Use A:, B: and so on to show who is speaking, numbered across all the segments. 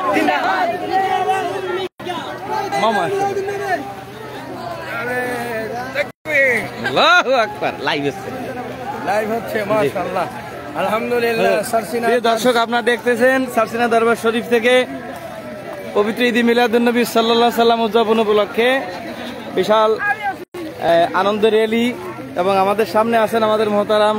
A: মামা আল্লাহু আকবার লাইভ হচ্ছে মাশাআল্লাহ আলহামদুলিল্লাহ। প্রিয় দর্শক, আপনারা দেখতেছেন সারসিনা দরবার শরীফ থেকে পবিত্র ঈদ মিলাদুন্নবী সাল্লাল্লাহু আলাইহি সাল্লাম উদযাপন উপলক্ষে বিশাল আনন্দ র্যালি, এবং আমাদের সামনে আছেন আমাদের মোহতারাম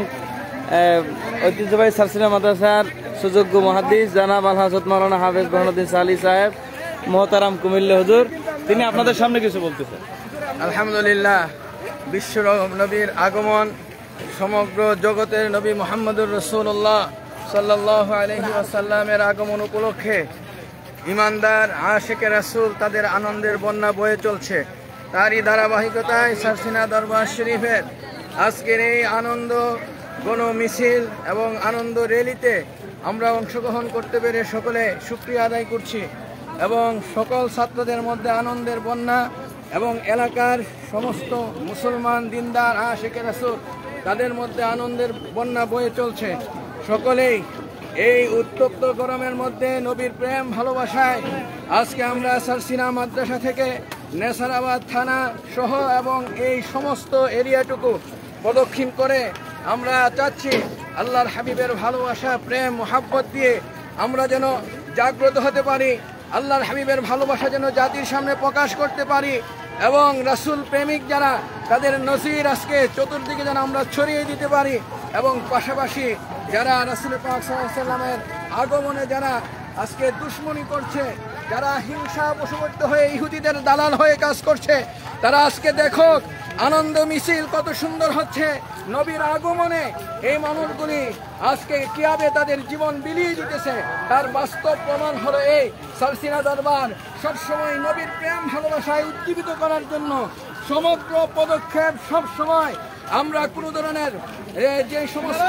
A: ঐতিহ্যবাহী সারসিনা মাদ্রাসার সুযোগ্য মুহাদ্দিস জানাব আল হযরত মাওলানা হাফেজ বুরহানুদ্দিন সালি সাহেব মোহতারাম কুমিল্লা হুজুর। তিনি আপনাদের সামনে কিছু বলতেছেন।
B: আলহামদুলিল্লাহ, বিশ্ব নবীর আগমন, সমগ্র জগতের নবী মুহাম্মদুর রাসূলুল্লাহ সাল্লাল্লাহু আলাইহি ওয়াসাল্লামের আগমন উপলক্ষে ইমানদার আশিকে রাসূল তাদের আনন্দের বন্যা বয়ে চলছে। তারই ধারাবাহিকতায় সারসিনা দরবার শরীফের আজকের এই আনন্দ গণ মিছিল এবং আনন্দ র্যালিতে আমরা অংশগ্রহণ করতে পেরে সকলে শুকরিয়া আদায় করছি, এবং সকল ছাত্রদের মধ্যে আনন্দের বন্যা, এবং এলাকার সমস্ত মুসলমান দিনদার আশিকে রাসূল তাদের মধ্যে আনন্দের বন্যা বয়ে চলছে। সকলেই এই উত্তপ্ত গরমের মধ্যে নবীর প্রেম ভালোবাসায় আজকে আমরা সারসিনা মাদ্রাসা থেকে নেসারাবাদ থানা সহ এবং এই সমস্ত এরিয়াটুকু প্রদক্ষিণ করে আমরা চাচ্ছি আল্লাহর হাবিবের ভালোবাসা, প্রেম, মোহাব্বত দিয়ে আমরা যেন জাগ্রত হতে পারি, আল্লাহর হাবিবের ভালোবাসা যেন জাতির সামনে প্রকাশ করতে পারি, এবং রাসূল প্রেমিক যারা তাদের নজির আজকে চতুর্দিকে যেন আমরা ছড়িয়ে দিতে পারি, এবং পাশাপাশি যারা রাসূল পাক সাল্লাল্লাহু আলাইহি ওয়াসাল্লামের আগমনে যারা আজকে দুশমনি করছে, যারা হিংসা বশবর্তী হয়ে ইহুদিদের দালাল হয়ে কাজ করছে, তারা আজকে দেখো আনন্দ মিছিল কত সুন্দর হচ্ছে নবীর আগমনে। এই মানুষগুলি আজকে কিভাবে তাদের জীবন বিলিয়ে দিতেছে তার বাস্তব প্রমাণ হলো এই সারসিনা দরবার সবসময় নবীর প্রেম ভালোবাসায় উজ্জীবিত করার জন্য সমগ্র পদক্ষেপ সবসময় আমরা কোনো ধরনের যে সমস্ত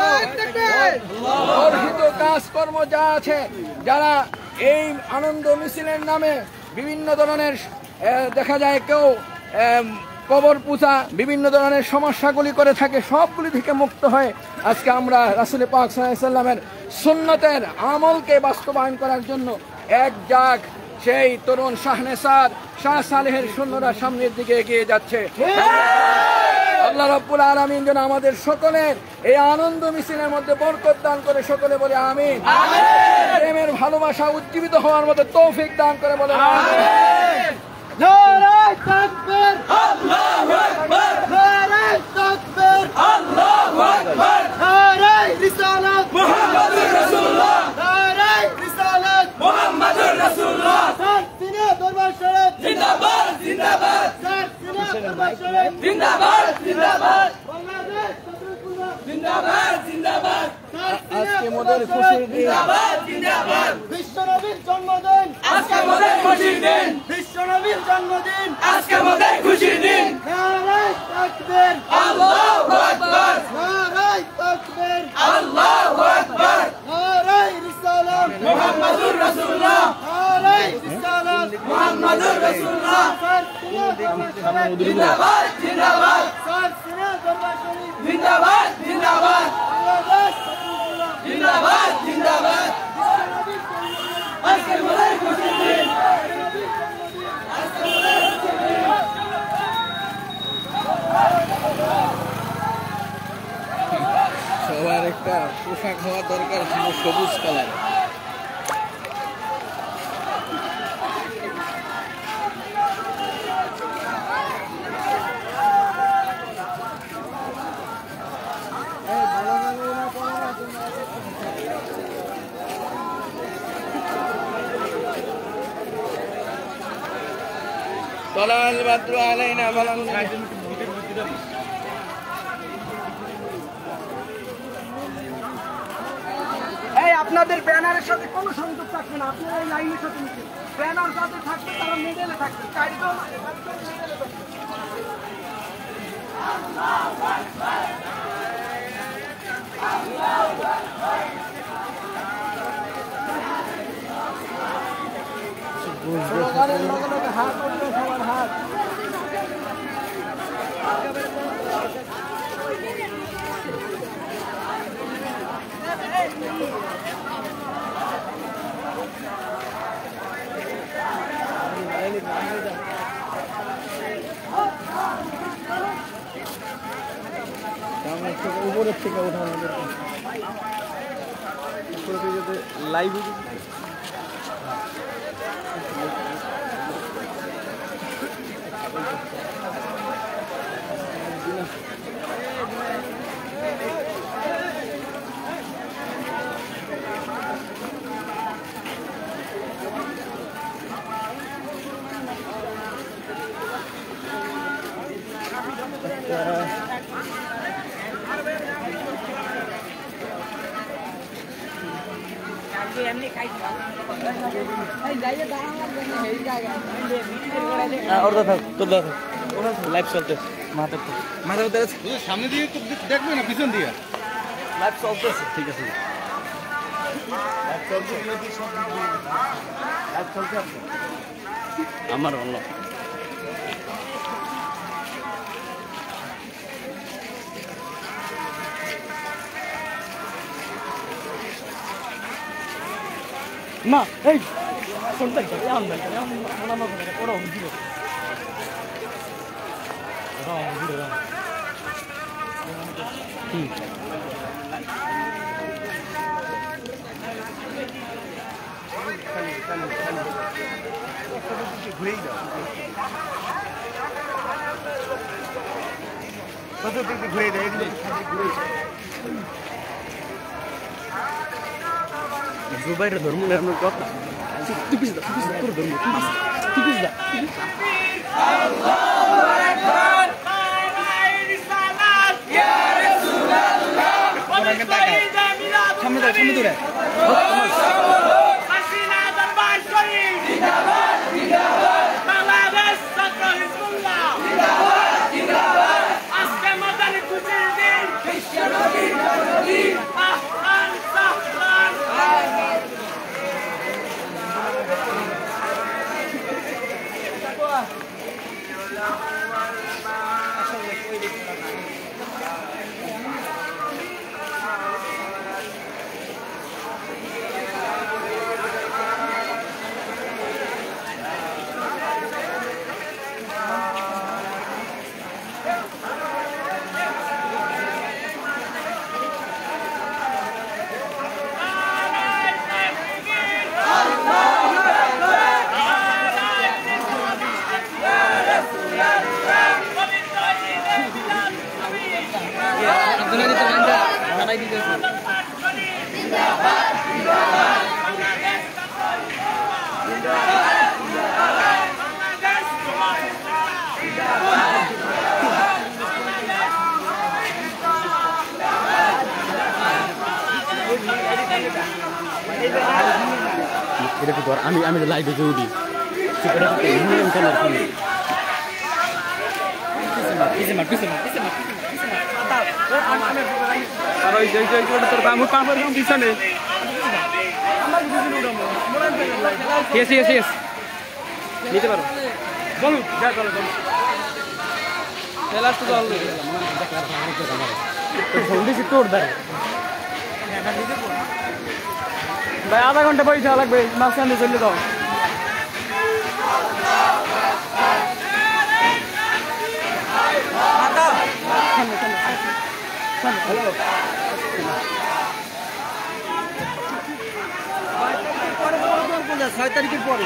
B: অর্হিত কাজকর্ম যা আছে, যারা এই আনন্দ মিছিলের নামে বিভিন্ন ধরনের দেখা যায় কেউ কবর পূজা বিভিন্ন ধরনের সমস্যাগুলি করে থাকে, সবগুলি থেকে মুক্ত হয়ে আজকে আমরা রাসূল পাক সাল্লাল্লাহু আলাইহি ওয়াসাল্লামের সুন্নতের আমলকে বাস্তবায়ন করার জন্য এক জাগ সেই তরুণ শাহনেসার শাহ সালেহের সৈন্যরা সামনের দিকে এগিয়ে যাচ্ছে। আল্লাহ রাব্বুল আলামিন যেন আমাদের সকলের এই আনন্দ মিছিলের মধ্যে বরকত দান করে, সকলে বলে আমিন। প্রেমের ভালোবাসা উজ্জীবিত হওয়ার মতো তৌফিক দান করে বলে আমিন। নারায়ে তাকবীর, আল্লাহু আকবার, নারায়ে তাকবীর, আল্লাহু আকবার, নারায়ে রিসালাত মুহাম্মাদুর রাসূলুল্লাহ, নারায়ে রিসালাত মুহাম্মাদুর রাসূলুল্লাহ। সারসিনা দরবার শরীফ জিন্দাবাদ, জিন্দাবাদ, সারসিনা দরবার শরীফ জিন্দাবাদ, জিন্দাবাদ, বাংলাদেশ ছাত্রকুলা জিন্দাবাদ, জিন্দাবাদ। আজকে মোদের খুশির দিন, জিন্দাবাদ, জিন্দাবাদ। বিশ্বনবীর জন্মদিন আজকে মোদের খুশির দিন, বিশ্বনবীর জন্মদিন আজকে মোদের খুশির দিন। নারায়ে তাকবীর, আল্লাহু আকবার, নারায়ে তাকবীর, আল্লাহু আকবার, নারায়ে রিসালাত মুহাম্মাদুর রাসূলুল্লাহ, নারায়ে রিসালাত মুহাম্মাদুর রাসূলুল্লাহ। জিন্দাবাদ, জিন্দাবাদ, সারসিনা দরবার শরীফ জিন্দাবাদ, জিন্দাবাদ, বাংলাদেশ জিন্দাবাদ, জিন্দাবাদ। আজকে মোদের খুশির দিন, সবার একটা পোশাক হওয়া দরকার ছিল সবুজ কালার। طلع البدر علينا فلم এই আপনাদের ব্যানারের সাথে কোনো সংযোগ থাকবে না, আপনারা এই লাইনের সাথে নিচে ব্যানার যাতে থাকবে তারা মিডলে থাকবে, চারজন মিডলে থাকবে। আল্লাহু আকবার, আল্লাহু আকবার। স্লোগানের লগে লগে হাত উঠবে, সবার হাত।
A: থেকে ওঠানো লাইভ লাইভ চলতে মাথা
C: সামনে দিয়ে দেখবে না পিছন দিয়ে
A: লাইভ চলতেছে ঠিক আছে আমার অন্য মা এই কোনটা আমরা ওরা দিল
C: ঘুরেই যাও কত দিকে ঘুরে দেয় এগুলো ঘুরে
A: জুবাইর ধর্ম নেওয়ার কথা তুই পিস দা তোর ধর্ম তুই পিস দা সামনে দূরে
C: এটা কি আমি আমি লাইভে যে উঠি
A: আর ওই তোর বামু পাম্পের পিছনে নিতে পারো বলু যা চলো চলো লাস্ট তো অলরেডি তোর দেয় ভাই আধা ঘন্টা পয়সা লাগবে মাঝখানে চলে দাও হ্যালো 6 তারিখের পরে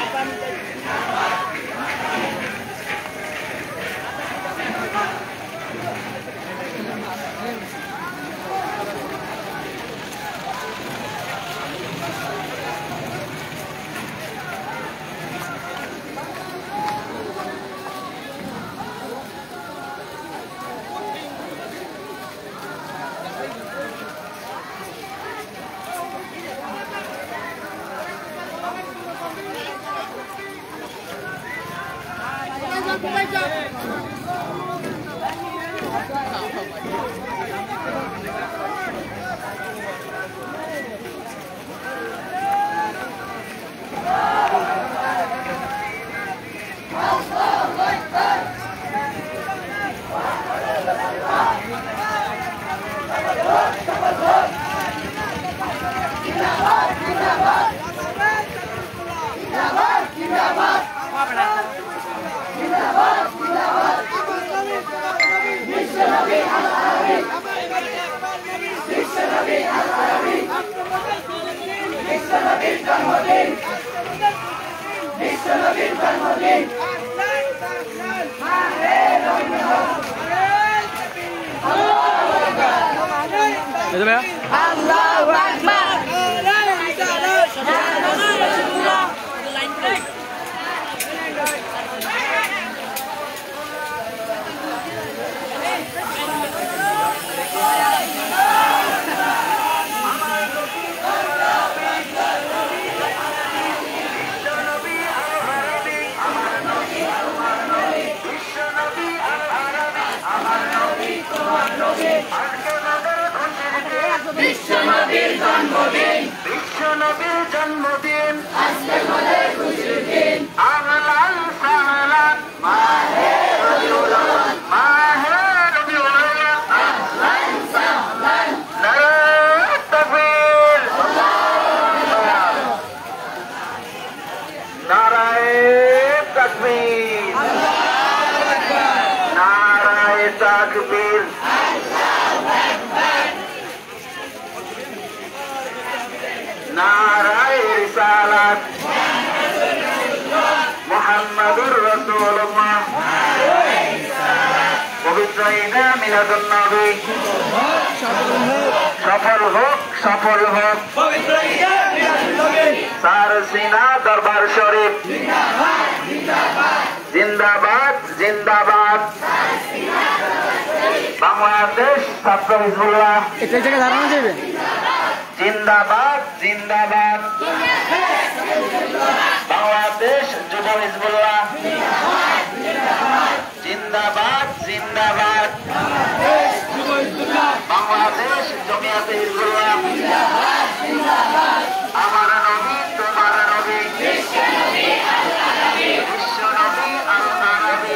D: জিন্দাবাদ Allahu Akbar. বিশ্বনবীর জন্মদিন, বিশ্বনবীর জন্মদিন, আজকে আমাদের খুশির দিন। আহলান সাহলান মাহে রবিউল আউয়াল, মাহে রবিউল আউয়াল, আহলান সাহলান। নারায়ে তাকবীর, নারায়ে তাকবীর, নারায়ে তাকবীর। নারায়ে রিসালাত মুহাম্মাদুর রাসূলুল্লাহ। পবিত্র ঈদে মিলাদুন নবী সফল হোক, সফল হোক। পবিত্র ঈদে মিলাদুন নবী সারসিনা দরবার শরীফ জিন্দাবাদ, জিন্দাবাদ। বাংলাদেশ ছাত্র হিজবুল্লাহ
C: এটা জায়গা দাঁড়ানো যাবে।
D: জিন্দাবাদ, জিন্দাবাদ। বাংলাদেশ যুব হিজবুল্লাহ জিন্দাবাদ, জিন্দাবাদ। বাংলাদেশ জমিয়াতে হিজবুল্লাহ। আমার নবী, তোমার নবী, বিশ্ব নবী আল্লাহ নবী।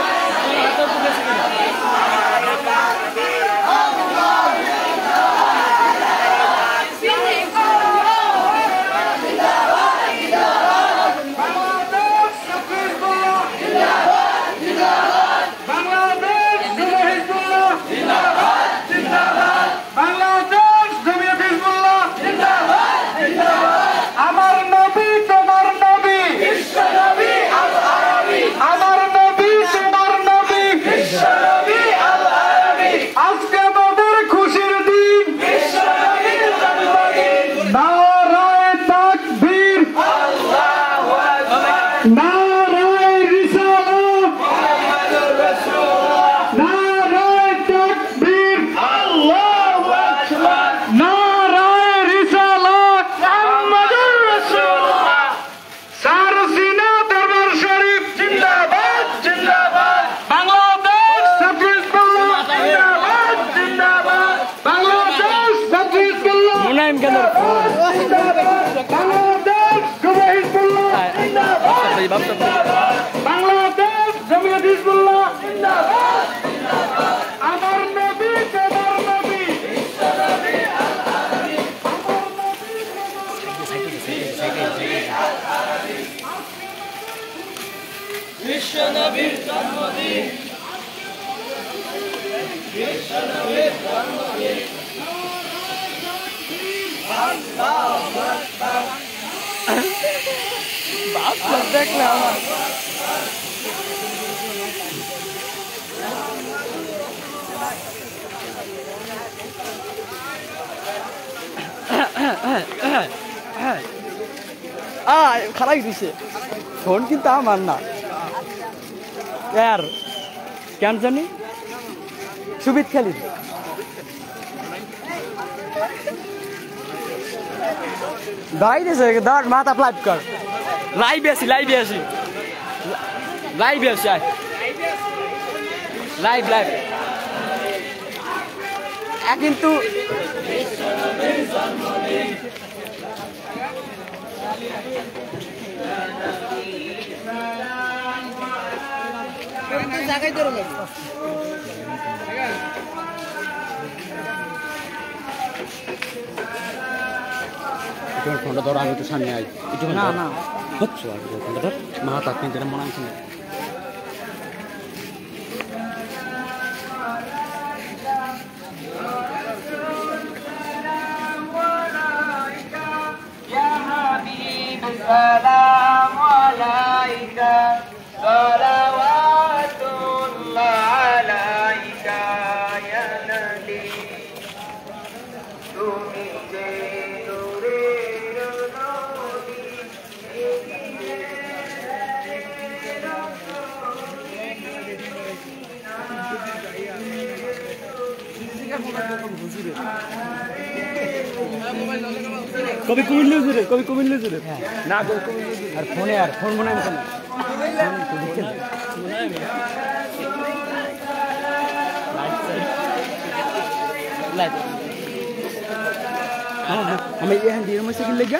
D: বাংলাদেশ জমিয়ত হিজবুল্লাহ জিন্দাবাদ, আমার নবী, তোমার নবী, বিশ্বনবী আল্লাহর নবী, আমার নবী, বিশ্বনবীর জন্মদিন, বিশ্বনবীর জন্মদিন। দেখলে আমার
C: খারাপ দিছে ফোন কিন্তু আমার না কেন জানি সুবিধ খালি দাঁড়াই দিয়েছে দাঁড় মাথা লাইভ কর লাইভে আসি লাইভ কিন্তু
E: ফোনটা ধরো, আমি তো সামনে আই একটু
C: না না
E: হচ্ছে ফোনটা ধর মা তার কিন্তু মনে আছে না।
B: السلام عليك صلوات الله عليك يا نبي তুমি যে নূরের নবী
C: কবি কুমিল্লা জুড়ে কবি কুমিল্লা জুড়ে না আর ফোনে আর ফোন মনে হয় আমি এখান দিয়ে আমার সাইকেল লেগে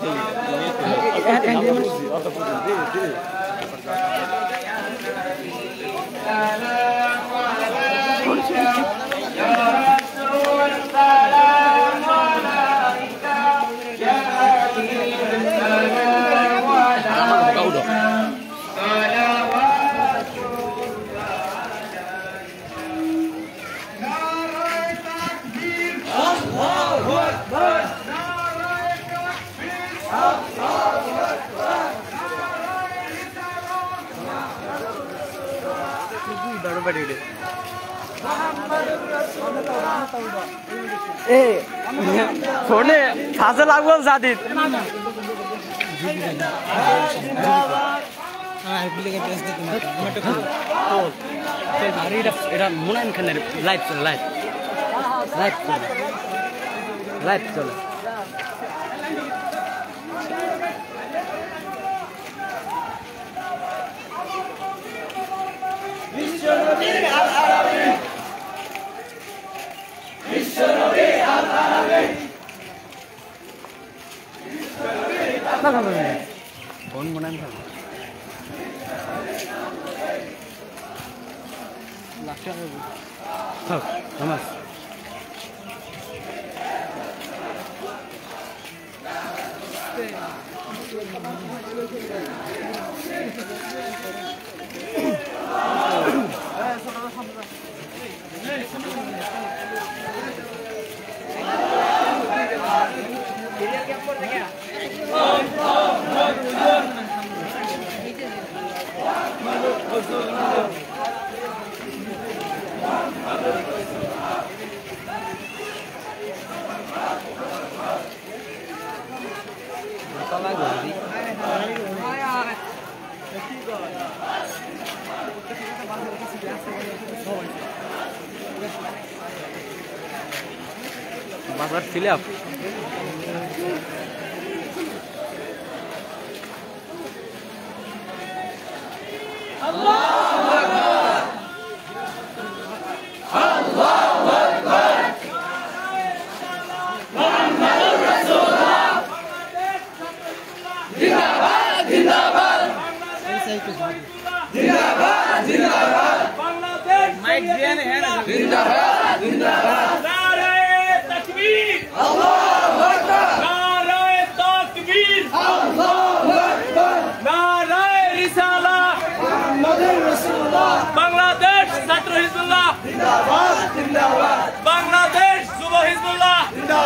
C: ফোনে ফাঁসে লাগবো জাদিদ
E: এটা মোনায়েম খানের লাইভ চলে লাইভ চলে লাইভ চলে ফোন মোনায়েম খান নামাজ বাজার ফিল আপ
A: বাংলাদেশ ছাত্র হিজবুল্লাহ বাংলাদেশ যুব হিজবুল্লাহ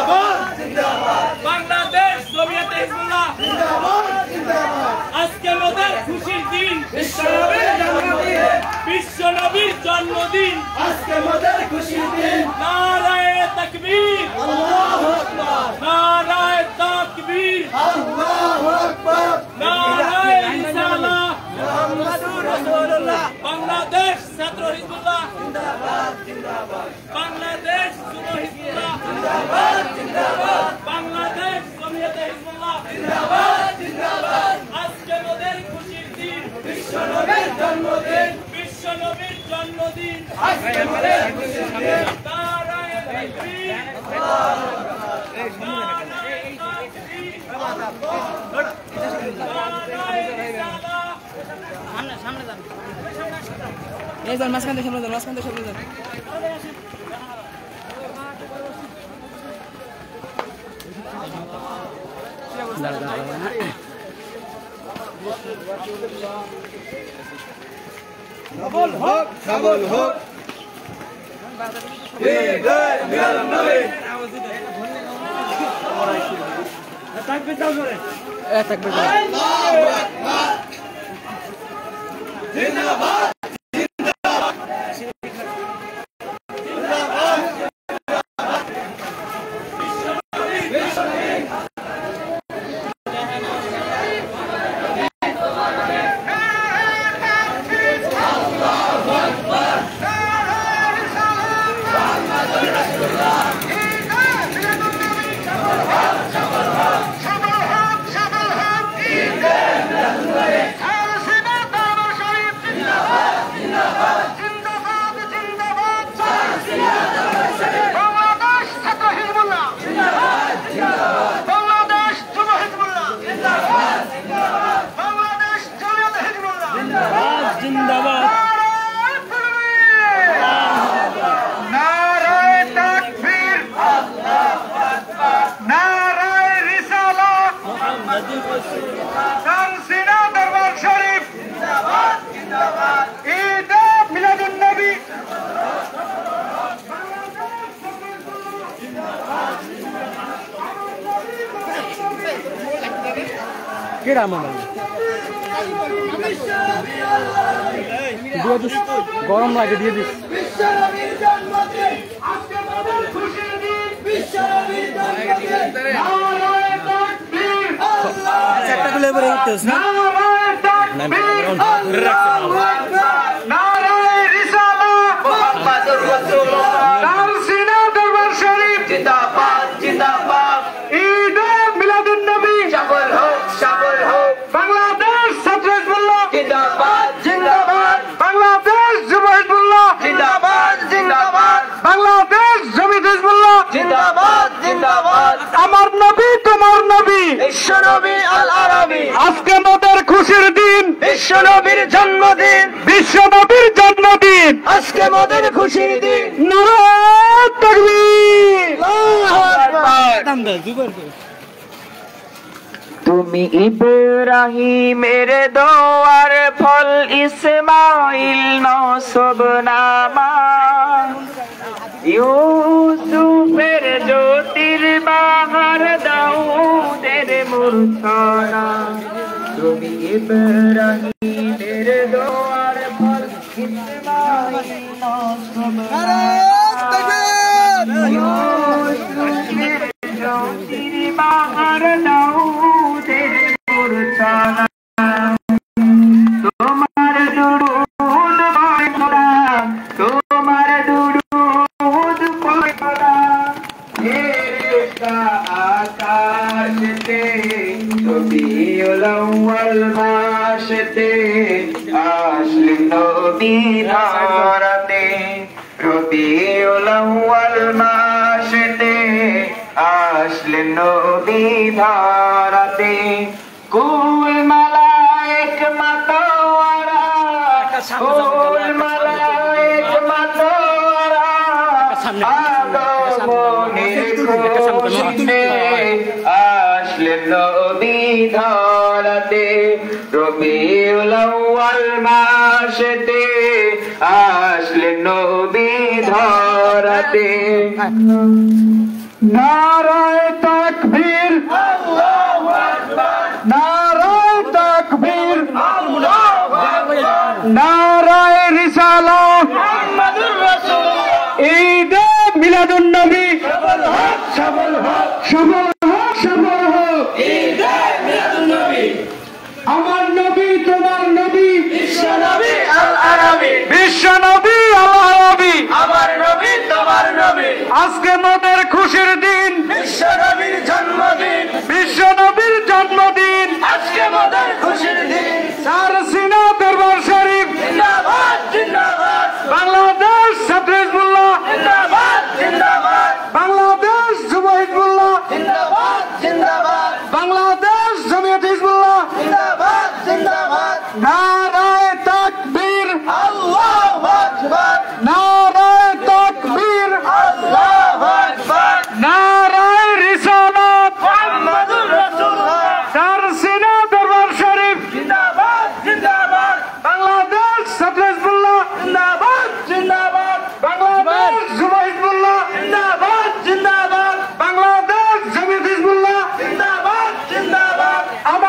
A: বাংলাদেশ জমিয়তে হিজবুল্লাহ আজকে আমাদের খুশির দিন বিশ্ব নবীর জন্মদিন আজকে আমাদের খুশির দিন নারায়ে তাকবীর আল্লাহু আকবার নারায়ে তাকবীর আল্লাহু আকবার নারায়ে রিসালাহ মুহাম্মাদুর রাসূলুল্লাহ বাংলাদেশ ছাত্র হিজবুল্লাহ জিন্দাবাদ জিন্দাবাদ বাংলাদেশ যুব হিজবুল্লাহ জিন্দাবাদ জিন্দাবাদ বাংলাদেশ জমিয়তে হিজবুল্লাহ জিন্দাবাদ জিন্দাবাদ আজকে আমাদের খুশির দিন বিশ্ব নবীর জন্মদিন বিশ্ব নবীর জন্মদিন আজকে আমাদের খুশির দিন নারায়ে তাকবীর আল্লাহু আকবার নারায়ে তাকবীর নারায়ে রিসালাহ সামনে যান এই যান মাঝখান থেকে সামনে যান মাঝখান থেকে সামনে যান সবল হোক সবল হোক বিদায় মিলাদ নবী আওয়াজ দিতে থাকবে যাও করে
C: গরম লাগে দিয়ে দিস আমার নবী তোমার নবী বিশ্ব নবী আল আরাবী আজকে আমাদের খুশির দিন বিশ্ব নবীর জন্মদিন বিশ্ব নবীর জন্মদিন আজকে আমাদের খুশির দিন নারায়ে তাকবীর আল্লাহু আকবার তুমি ইব্রাহিমের দোয়ার ফল ইসমাইল নসব নামা ইউসুফের জ্যোতির্বাহার দাউদের মূর্ছনা তুমি ইব্রাহিমের দোয়ার ফল ইসমাইল নসব নামা ইউসুফের জ্যোতির্বাহার দাউদের মূর্ছনা তোমার দুরুদ পড়া তোমার দুরুদ পড়া আকাশতে রবিউল আউয়াল মাসতে আসলেন নবী ধরাতে রবিউল আউয়াল মাসতে আসলেন নবী ধরাতে কুল মালায়েক মাতওয়ারা কুল মালায়েক মাতওয়ারা আগমনের খুশিতে আসলেন নবী ধরাতে রবিউল আউয়াল মাসেতে আসলেন নবী ধরাতে নারায়ে তাকবীর আল্লাহু আকবার নারায়ে তাকবীর আল্লাহু আকবার নারায়ে রিসালাত মুহাম্মাদুর রাসূলুল্লাহ ঈদে মিলাদুন নবী সফল হোক সফল হোক সফল হোক সফল হোক ঈদে মিলাদুন নবী আমার নবী তোমার নবী বিশ্ব নবী আল আরাবী বিশ্ব নবী আল আরাবী আমার নবী তোমার নবী আজকে আমাদের খুশির দিন বিশ্ব নবীর জন্মদিন বিশ্ব নবীর জন্মদিন আজকে আমাদের খুশির দিন চার সিনা দরবার শরীফ জিন্দাবাদ জিন্দাবাদ বাংলাদেশ ছাত্র হিজবুল্লাহ জিন্দাবাদ জিন্দাবাদ বাংলাদেশ যুব হিজবুল্লাহ জিন্দাবাদ জিন্দাবাদ বাংলাদেশ জমিয়ত হিজবুল্লাহ জিন্দাবাদ জিন্দাবাদ নারায়ে তাকবীর আল্লাহু আকবার নারায়ে তাকবীর আল্লাহু আকবার নারায়ে রিসালাত মুহাম্মাদুর রাসূলুল্লাহ চার সিনা দরবার শরীফ জিন্দাবাদ জিন্দাবাদ বাংলাদেশ ছাত্র হিজবুল্লাহ জিন্দাবাদ জিন্দাবাদ বাংলাদেশ যুব হিজবুল্লাহ জিন্দাবাদ জিন্দাবাদ বাংলাদেশ জমিয়ত হিজবুল্লাহ জিন্দাবাদ জিন্দাবাদ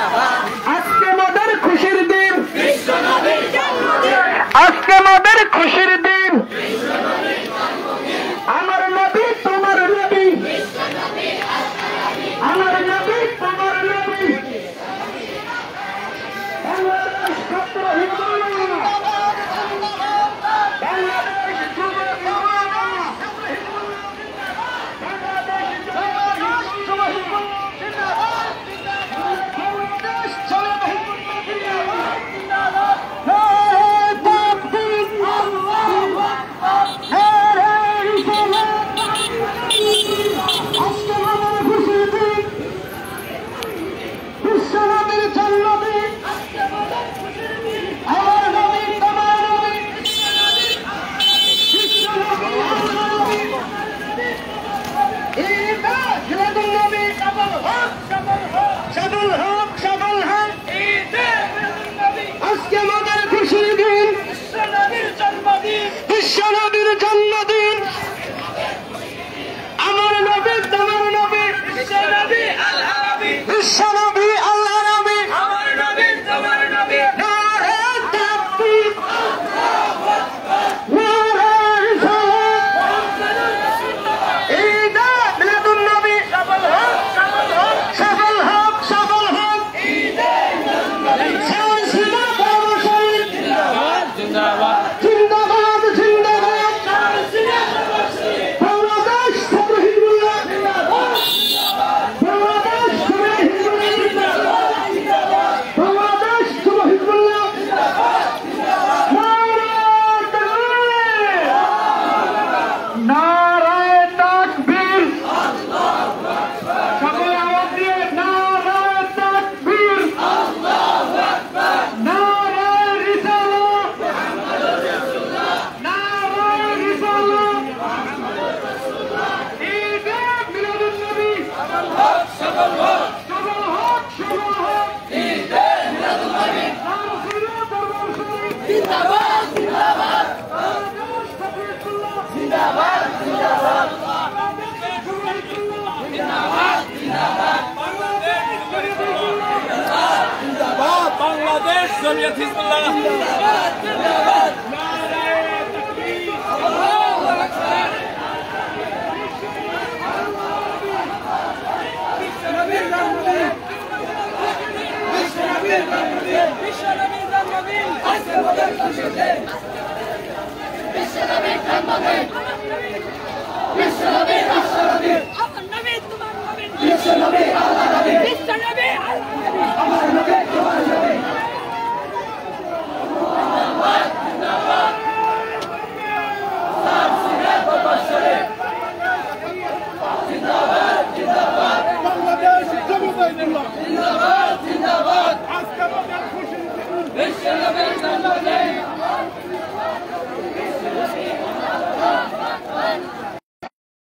C: আজকে আমাদের খুশির দিন, আজকে আমাদের খুশির দিন। আমার নবী তোমার নবী, আমার নবী তোমার নবী। বাংলাদেশ ছাত্র হিন্দুল্লাহ, বাংলাদেশ যুব হিন্দুল্লাহ, বাংলাদেশ যুব হিন্দুল্লাহ, বাংলাদেশ যুব হিন্দুল্লাহ জিন্দাবাদ। নারে তাকবীর, আল্লাহু আকবার, নারে রিসালাত। আজকে আমার খুশির দিন, বিশ্বনবীর জন্মদিন। আমার নবী তোমার নবী, বিশ্বনবী আমার নবী। ঈদে মিলাদুন্নবী সফল হোক, সফল হোক, সফল হোক, সফল হোক। ঈদে মিলাদুন্নবী আজকে আমাদের খুশির দিন, বিশ্বনবীর জন্মদিন, বিশ্বনবীর জন্মদিন। আমার নবী তোমার নবী, বিশ্বনবী আল আরাবী, বিশ্বনবী আল আরাবী, আমার নবী তোমার নবী। নারে তাকবীর, আল্লাহু আকবার, নারে রিসালাত। ঈদে মিলাদুন্নবী সফল হোক, সফল হোক, সফল হোক, সফল হোক। ঈদে মিলাদুন্নবী শাহসিনা বাবা শহীদ জিন্দাবাদ, জিন্দাবাদ, জিন্দাবাদ, জিন্দাবাদ। শাহসিনা বাবা শহীদ। বাংলাদেশ ছাত্র হিন্দুল্লাহ জিন্দাবাদ, বাংলাদেশ যুব হিন্দুল্লাহ জিন্দাবাদ, বাংলাদেশ যুব হিন্দুল্লাহ জিন্দাবাদ। নারায়ে তাকবীর, সকলে আওয়াজ দিয়ে নারায়ে তাকবীর, নারায়ে রিসালাত, নারায়ে রিসালাত। ঈদে মিলাদুন্নবী সফল হোক, সফল হোক, সফল হোক, সফল হোক। ঈদে মিলাদুন্নবী শাহসিনা দরবার শরীফ জিন্দাবাদ, জিন্দাবাদ, বাংলাদেশ ছাত্রহিন্দুল্লাহ জিন্দাবাদ, জিন্দাবাদ, বাংলাদেশ যুব হিন্দুল্লাহ জিন্দাবাদ, জিন্দাবাদ, বাংলাদেশ যুব হিন্দুল্লাহ জিন্দাবাদ, বাংলাদেশ জমিয়ত হিজবুল্লাহ জিন্দাবাদ, জিন্দাবাদ। নারায়ে তাকবীর, আল্লাহু আকবার। বিশ্বনবীর জন্মদিন, বিশ্বনবীর জন্মদিন, বিশ্বনবীর জন্মদিন, আজকে আমাদের খুশির দিন। বিশ্বনবীর জন্মদিন, বিশ্বনবীর রাষ্ট্রনবী, আমার নবী তোমার নবী, বিশ্বনবী আল্লাহর নবী, বিশ্বনবী আল্লাহর নবী, আমার নবী তোমার নবী। জিন্দাবাদ, জিন্দাবাদ, শাহসিনা দরবার শরীফ জিন্দাবাদ, জিন্দাবাদ, বাংলাদেশ যুব হিন্দুল্লাহ জিন্দাবাদ, জিন্দাবাদ। আজকে আমাদের খুশির দিন, বিশ্বনবীর জন্মদিন।